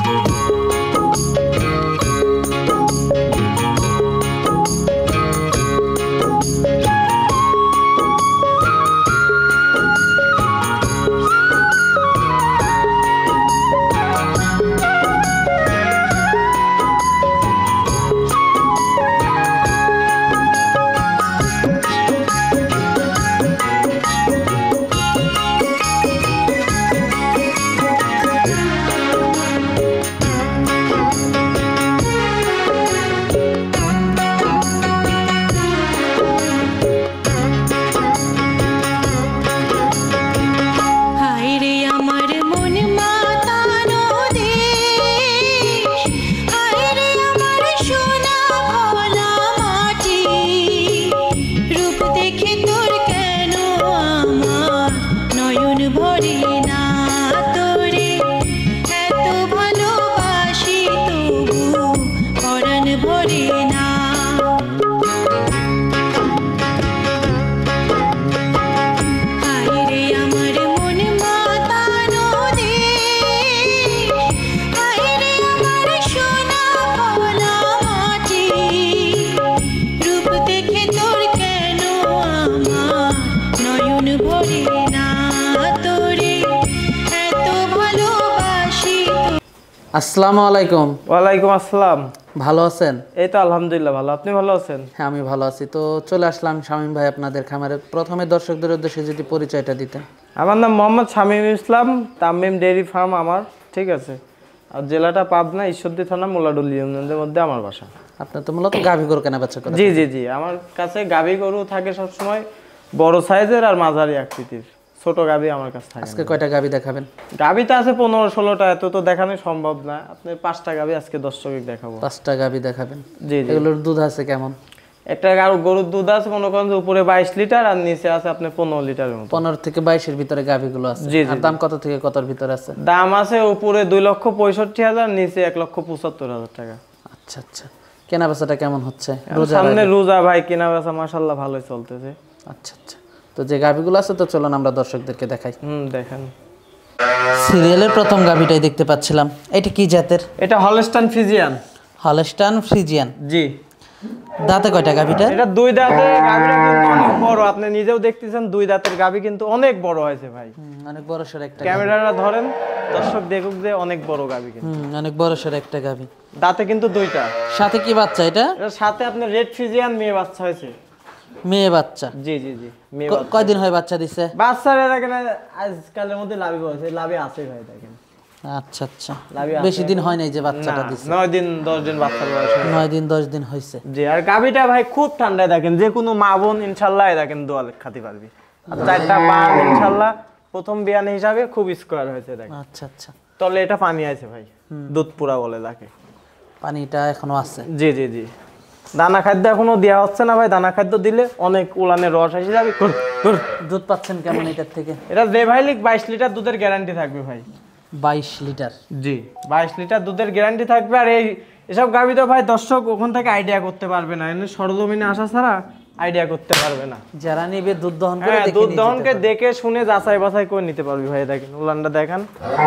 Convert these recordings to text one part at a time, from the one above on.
আসসালামু আলাইকুম। ওয়ালাইকুম আসসালাম। ভালো আছেন? এই তো আলহামদুলিল্লাহ ভালো। আপনি ভালো আছেন? হ্যাঁ আমি ভালো আছি। তো চলে আসলাম শামীম ভাই আপনাদের খামারে। প্রথমে দর্শকদের উদ্দেশ্যে যদি পরিচয়টা দিতেন। আমার নাম মোহাম্মদ শামীম ইসলাম, তামিম ডেইরি ফার্ম আমার, ঠিক আছে। আর জেলাটা পাবনা, ঈশ্বরদী থানা, মোলাডুল ইউনিয়নের মধ্যে আমার বাসা। আপনার তো মূলত গাভী গরু কেনা বেচা করেন? জি জি জি, আমার কাছে গাভী গরু থাকে সবসময়, বড় সাইজের আর মাঝারি আকৃতির। ছোট গাভী আমার কাছে থাকে। আজকে কয়টা গাভী দেখাবেন? গাভী তো আছে 15-16টা, এত তো দেখানো সম্ভব না। আপনি 5টা গাভী আজকে দর্শককে দেখাবো। 5টা গাভী দেখাবেন? জি জি। এগুলোর দুধ আছে কেমন? একটা গরুর দুধ আছে মনে করেন যে উপরে 22 লিটার আর নিচে আছে আপনি 15 লিটারের মতো। 15 থেকে 22 এর ভিতরে গাভীগুলো আছে। আর দাম কত থেকে কতর ভিতরে আছে? দাম আছে উপরে 2,65,000, নিচে 1,75,000 টাকা। আচ্ছা আচ্ছা। কেনা বেচাটা কেমন হচ্ছে? সামনে রোজা ভাই, কেনা বেচা মাশাআল্লাহ ভালোই চলতেছে। আচ্ছা আচ্ছা। তো যে গাভীগুলো আছে তো চলুন আমরা দর্শকদেরকে দেখাই। দেখেন। সিরিয়ালের প্রথম গাভীটাই দেখতে পাচ্ছিলাম। এটা কি জাতের? এটা হলস্টাইন ফ্রিজিয়ান। হলস্টাইন ফ্রিজিয়ান, জি। দাঁতে কয়টা গাভীটা? এটা 2 দাঁতের গাভীটা কিন্তু অনেক বড়, আপনি নিজেও দেখতেছেন 2 দাঁতের গাভী কিন্তু অনেক বড় হয়েছে ভাই। অনেক বড় সর একটা। ক্যামেরাটা ধরেন, দর্শক দেখুক যে অনেক বড় গাভী কিন্তু। অনেক বড় সর একটা গাভী। দাঁতে কিন্তু 2টা। সাথে কি বাচ্চা এটা? এর সাথে আপনি রেড ফ্রিজিয়ান মেয়ে বাচ্চা হয়েছে। মেয়ে বাচ্চা? জি জি জি, মেয়ে বাচ্চা। কয়দিন হয় বাচ্চা দিছে? বাচ্চারা দেখেন আজকালের মধ্যে লাভি হয়েছে, লাভি আছে ভাই দেখেন। আচ্ছা আচ্ছা। বেশি দিন হয় নাই যে বাচ্চাটা দিছে? 9 দিন 10 দিন বাচ্চার বয়স। 9 দিন 10 দিন হইছে। জি। আর গাভীটা ভাই খুব ঠান্ডায় দেখেন, যে কোনো মা বোন ইনশাআল্লাহ দেখেন দোয়াল খাতে পারবি। আর 4টা বান ইনশাআল্লাহ প্রথম বিয়ান হিসাবে খুব স্কয়ার হয়েছে দেখেন। আচ্ছা আচ্ছা। তলে এটা পানি আছে ভাই, দুধ পুরা বলে তাকে। পানিটা এখনো আছে? জি জি জি। দানা খাদ্য এখনো দেওয়া হচ্ছে না ভাই, দানা খাদ্য দিলে অনেক উলানের রস এসে যাবে। দুধ পাচ্ছেন কেমন এটার থেকে? এটা রেভাইলিক 22 লিটার দুধের গ্যারান্টি থাকবে ভাই। 22 লিটার? জি, 22 লিটার দুধের গ্যারান্টি থাকবে। আর এসব গাভী তো ভাই দর্শক ওখান থেকে আইডিয়া করতে পারবে না, এনে সরজমিনে আসা ছাড়া আইডিয়া করতে পারবে না। যারা নিবে দুধ দহন করে দেখে দুধ দহনকে দেখে শুনে যাচাই বাছাই করে নিতে পারবি ভাই। দেখেন উলানটা দেখেন।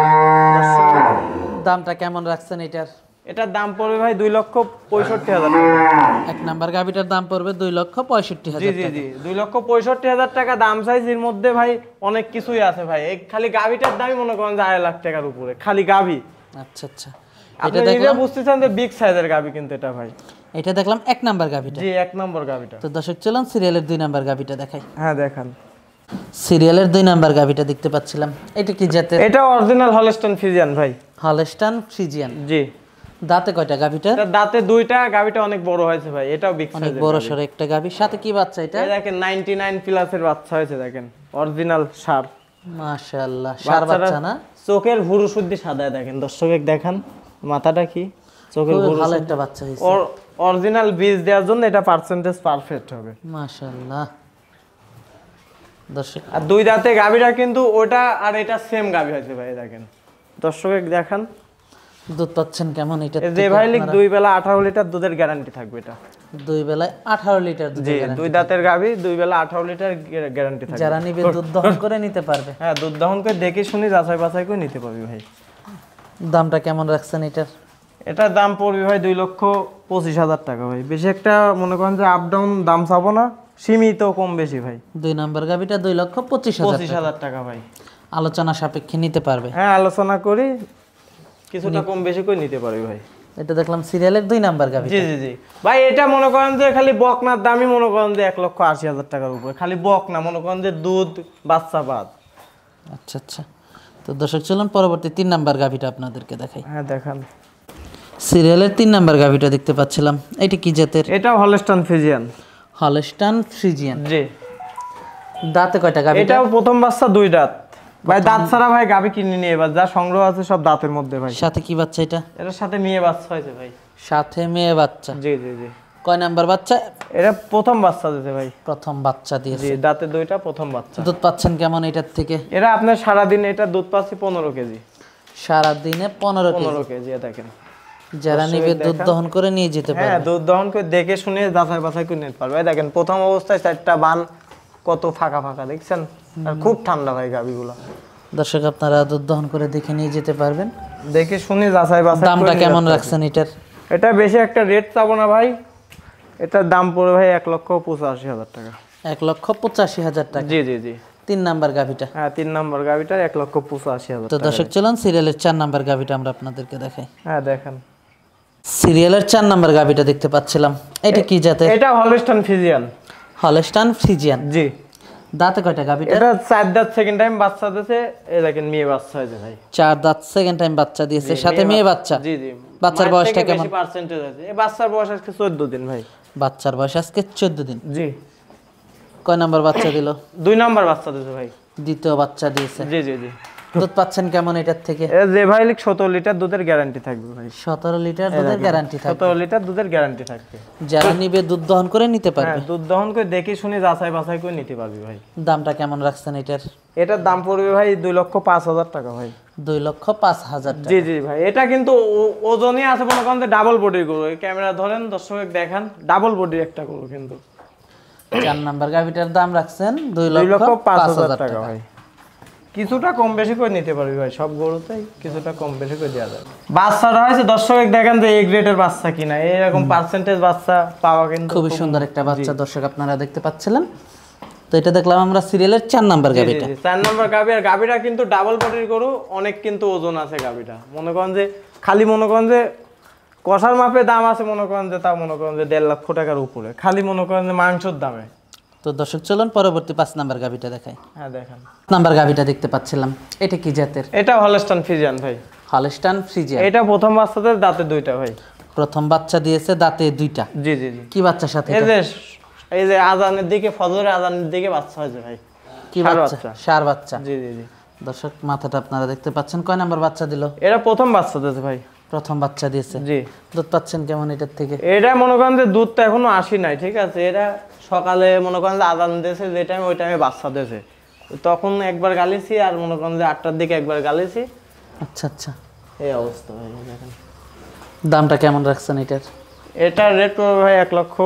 দামটা কেমন রাখছেন এটার? এটার দাম পড়বে ভাই 2,65,000 টাকা। এক নাম্বার গাভীটার দাম পড়বে 2,65,000 জি জি জি, 2,65,000 টাকা দাম সাইজের মধ্যে ভাই অনেক কিছুই আছে ভাই। এই খালি গাভীটার দামই মনে করেন যে 2.5 লাখ টাকার উপরে খালি গাভী। আচ্ছা আচ্ছা। এটা দেখলে বুঝতেছেন যে বিগ সাইজের গাভী কিন্তু এটা ভাই। এটা দেখলাম এক নাম্বার গাভীটা। জি, 1 নম্বর গাভীটা। তো দর্শক চলুন সিরিয়ালের 2 নাম্বার গাভীটা দেখাই। হ্যাঁ দেখান। সিরিয়ালের 2 নাম্বার গাভীটা দেখতে পাচ্ছিলাম। এটা কি জাতের? এটা অরিজিনাল হলস্টাইন ফ্রিজিয়ান ভাই। হলস্টাইন ফ্রিজিয়ান, জি। দাঁতে কয়টা গাভীটা? এটা দাঁতে 2টা, গাভীটা অনেক বড় হয়েছে ভাই। এটাও বিগ সাইজের, অনেক বড় সর একটা গাভী। সাথে কি বাচ্চা এটা? এই দেখেন 99 প্লাসের বাচ্চা হয়েছে দেখেন, অরিজিনাল সার। মাশাআল্লাহ, সার বাচ্চা না? চোখের ভুরু শুদ্ধি সাদা দেখেন, দর্শক দেখান মাথাটা কি, চোখের ভুরু ভালো একটা বাচ্চা হয়েছে। অরিজিনাল বীজ দেওয়ার জন্য এটা পার্সেন্টেজ পারফেক্ট হবে। মাশাআল্লাহ। দর্শক আর 2 দাঁতে গাভীটা কিন্তু ওটা আর এটা সেম গাভী হয়েছে ভাই দেখেন, দর্শক দেখান। দুধ পাচ্ছেন কেমন এটা? যে ভাই লিখ 2 বেলা 18 লিটার দুধের গ্যারান্টি থাকবে এটা। 2 বেলায় 18 লিটার দুধ? জি, 2 দাঁতের গাভী, 2 বেলা 18 লিটার গ্যারান্টি থাকবে। যারা নিবে দুধ দহন করে নিতে পারবে? হ্যাঁ, দুধ দহন করে দেখে শুনে যাচাই বাছাই করে নিতে পারবে ভাই। দামটা কেমন রাখছেন এটার? এটার দাম পড়বে ভাই 2,25,000 টাকা ভাই। বেশি একটা মনে করেন যে আপ ডাউন দাম চাবো না, সীমিত কম বেশি ভাই। 2 নাম্বার গাভিটা 2,25,000 টাকা ভাই। আলোচনা সাপেক্ষে নিতে পারবে? হ্যাঁ আলোচনা করি, কিছুটা কম বেশি করে নিতে পারবে ভাই। এটা দেখলাম সিরিয়ালের 2 নাম্বার গাভি। জি জি জি ভাই, এটা মনে করেন যে খালি বকনার দামই মনে করেন যে 1,80,000 টাকার উপরে, খালি বক না, মনে করেন যে দুধ বাচ্চা বাদ। আচ্ছা আচ্ছা, তো দর্শক চলুন পরবর্তী 3 নাম্বার গাভিটা আপনাদেরকে দেখাই। হ্যাঁ দেখান। সিরিয়ালের 3 নাম্বার গাভিটা দেখতে পাচ্ছিলাম, এটা কি জাতের? এটা হলস্টাইন ফ্রিজিয়ান। Holstein Friesian. জি। দাঁতে কয়টা গাভি? এটাও প্রথম বাচ্চা 2 দাঁত ভাই। দাঁত ছাড়া ভাই গাভি কিনে নিয়ে, এবার যা সংগ্রহ আছে সব দাঁতের মধ্যে ভাই। সাথে কি বাচ্চা এটা? এটার সাথে মেয়ে বাচ্চা হয়েছে ভাই। সাথে মেয়ে বাচ্চা? জি জি জি। কয় নাম্বার বাচ্চা? এটা প্রথম বাচ্চা দিয়েছে ভাই। প্রথম বাচ্চা দিয়েছে। জি, দাঁতে 2টা, প্রথম বাচ্চা। দুধ পাচ্ছেন কেমন এটার থেকে? এরা আপনার সারা দিন এটা দুধ পাচ্ছি 15 কেজি। সারা দিনে 15 কেজি দেখেন। যারা নিবে দুধ দহন করে নিয়ে যেতে পারবে। হ্যাঁ, দুধ দহন করে দেখে শুনে যাচাই বাছাই করে নিতে পারবে। দেখেন প্রথম অবস্থায় 4টা বান কত ফাঁকা ফাঁকা দেখছেন, আর খুব ঠান্ডা ভাই গাবিগুলো। দর্শক আপনারা দুধ দহন করে দেখে নিয়ে যেতে পারবেন, দেখে শুনে যাচাই বাছাই। দামটা কেমন রাখছেন এটার? এটা বেশি একটা রেট চাবো না ভাই, এটার দাম পড়ে ভাই 1,85,000 টাকা। 1,85,000 টাকা? জি জি জি। 3 নাম্বার গাভিটা? হ্যাঁ 3 নম্বর গাভিটা 1,85,000 তো টাকা। দর্শক চলুন সিরিয়ালের 4 নাম্বার গাভিটা আমরা আপনাদেরকে দেখাই। হ্যাঁ দেখেন। সিরিয়ালের 4 নাম্বার গাভিটা দেখতে পাচ্ছিলাম, এটা কি জাতের? এটা হলস্টাইন ফ্রিজিয়ান। Holstein Friesian. জি। দাঁতে কয়টা গাভিটা? এটা 4 দাঁত, সেকেন্ড টাইম বাচ্চা দিয়েছে। এই দেখেন মেয়ে বাচ্চা হয়েছে ভাই। 4 দাঁত, সেকেন্ড টাইম বাচ্চা দিয়েছে, সাথে মেয়ে বাচ্চা। জি জি। বাচ্চার বয়সটা কেমন? বেশি পার্সেন্টেজ আছে। এই বাচ্চার বয়স আজকে 14 দিন ভাই। বাচ্চার বয়স আজকে 14 দিন। জি। কয় নাম্বার বাচ্চা দিল? 2 নাম্বার বাচ্চা দিয়েছে ভাই। দ্বিতীয় বাচ্চা দিয়েছে। জি জি জি। দুধ পাচ্ছেন কেমন এটার থেকে? এ যে ভাই 17 লিটার দুধের গ্যারান্টি থাকবে ভাই। 17 লিটার দুধের গ্যারান্টি থাকবে? 17 লিটার দুধের গ্যারান্টি থাকবে। যারা নিবে দুধ দহন করে নিতে পারবে? হ্যাঁ, দুধ দহন করে দেখে শুনে যাচাই বাছাই করে নিতে পারবি ভাই। দামটা কেমন রাখছেন এটার? এটার দাম পড়বে ভাই 2,05,000 টাকা ভাই। 2,05,000 টাকা? জি জি ভাই। এটা কিন্তু ওজনই আছে মনে করেন ডাবল বডির গরু। এই ক্যামেরা ধরেন, দর্শক দেখান, ডাবল বডির একটা গরু কিন্তু। 4 নাম্বার গাভিটার দাম রাখছেন 2,05,000 টাকা ভাই। কিছুটা কম বেশি করে নিতে পারবি ভাই, সব গরুতেই কিছুটা কম বেশি করে দেওয়া যাবে। বাচ্চাটা হয়েছে, দর্শক দেখেন যে এই গ্রেডের বাচ্চা কিনা, এরকম পার্সেন্টেজ বাচ্চা পাওয়া কিন্তু খুবই সুন্দর একটা বাচ্চা দর্শক আপনারা দেখতে পাচ্ছিলেন। তো এটা দেখলাম আমরা সিরিয়ালের 4 নাম্বার গাভিটা। 4 নাম্বার গাভি। আর গাভিটা কিন্তু ডাবল বডির গরু, অনেক কিন্তু ওজন আছে গাভিটা। মনে করেন যে খালি মনে করেন যে কষার মাপে দাম আছে, মনে করেন যে তা মনে করেন যে 1.5 লক্ষ টাকার উপরে, খালি মনে করেন যে মাংসের দামে। তো দর্শক চলুন পরবর্তী 5 নাম্বার গাভিটা দেখাই। হ্যাঁ দেখেন। নাম্বার গাভিটা দেখতে পাচ্ছিলাম, এটা কি জাতের? এটা হলস্টাইন ফ্রিজিয়ান ভাই। Holstein Friesian. এটা প্রথম বাচ্চাতে দাঁতে 2টা ভাই। প্রথম বাচ্চা দিয়েছে, দাঁতে 2টা? জি জি জি। কি বাচ্চার সাথে? এই যে আজানের দিকে, ফজরের আজানের দিকে বাচ্চা হয়েছে ভাই। কি বাচ্চা? ষাঁড় বাচ্চা? জি জি জি। দর্শক মাথাটা আপনারা দেখতে পাচ্ছেন। কয় নাম্বার বাচ্চা দিল? এটা প্রথম বাচ্চা দিয়েছে ভাই। প্রথম বাচ্চা দিয়েছে? জি। দুধ পাচ্ছেন কেমন এটার থেকে? এটা মনে করেন যে দুধ তো এখনো আসি নাই, ঠিক আছে। এটা সকালে মনে করেন যে আজান দিয়েছে, যে টাইমে ওই টাইমে বাচ্চা দিয়েছে, তখন একবার গালিছি, আর মনে করেন যে 8টার দিকে একবার গালিছি। আচ্ছা আচ্ছা, এই অবস্থা ভাই দেখেন। দামটা কেমন রাখছেন এটার? এটার রেট পড়বে ভাই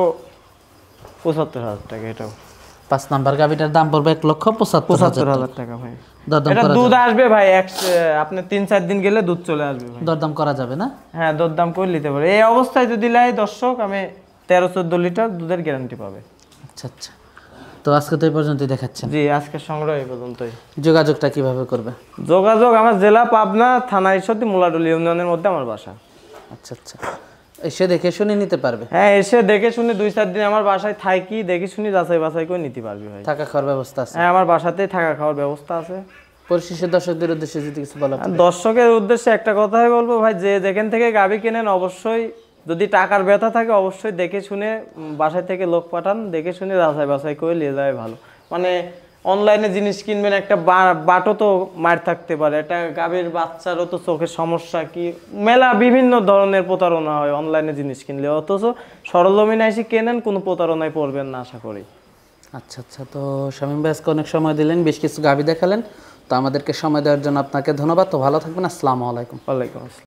1,75,000 টাকা। এটাও 5 নাম্বার গাভিটার দাম পড়বে 1,75,000 টাকা ভাই। দরদাম এটা করা দুধ যাবে? আসবে ভাই, আপনি 3-4 দিন গেলে দুধ চলে আসবে ভাই। দরদাম করা যাবে না? হ্যাঁ, দরদাম করে নিতে পারে। এই অবস্থায় যদি লাই দর্শক, আমি 13-14 লিটার দুধের গ্যারান্টি পাবে। আচ্ছা আচ্ছা, তো আজকে তো এই পর্যন্তই দেখাচ্ছেন? জি, আজকে সংগ্রহ এই পর্যন্তই। যোগাযোগটা কিভাবে করবে? যোগাযোগ আমার জেলা পাবনা, থানা ঈশ্বরদী, মুলাডুলি ইউনিয়নের মধ্যে আমার বাসা। আচ্ছা আচ্ছা, এসে দেখে শুনে নিতে পারবে? হ্যাঁ, এসে দেখে শুনে 2-4 দিন আমার বাসায় থাকি, দেখে শুনে যাচাই বাছাই করে নিতে পারবি ভাই। থাকা খাওয়ার ব্যবস্থা আছে? হ্যাঁ, আমার বাসাতেই থাকা খাওয়ার ব্যবস্থা আছে। পরিশেষে দর্শকদের উদ্দেশ্যে যদি কিছু বলা? দর্শকের উদ্দেশ্যে একটা কথাই বলবো ভাই, যে যেখান থেকে গাভী কেনেন অবশ্যই যদি টাকার ব্যথা থাকে অবশ্যই দেখে শুনে বাসায় থেকে লোক পাঠান, দেখে শুনে যাচাই বাছাই করে নিয়ে যাওয়াই ভালো। মানে অনলাইনে জিনিস কিনবেন, একটা বাটও তো মার থাকতে পারে, একটা গাভীর বাচ্চারও তো চোখের সমস্যা, কি মেলা বিভিন্ন ধরনের প্রতারণা হয় অনলাইনে জিনিস কিনলে। অথচ সরলজমিনে এসে কেনেন, কোনো প্রতারণায় পড়বেন না আশা করি। আচ্ছা আচ্ছা, তো শামীম ভাই আজকে অনেক সময় দিলেন, বেশ কিছু গাভী দেখালেন, তো আমাদেরকে সময় দেওয়ার জন্য আপনাকে ধন্যবাদ। তো ভালো থাকবেন, আসসালামু আলাইকুম। ওয়ালাইকুম আসসালাম।